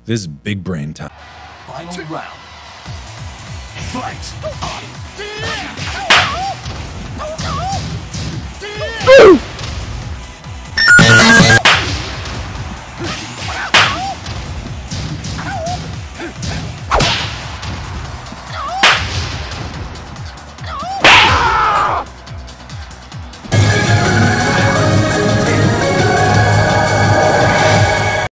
This is big brain time. Final round. Fight!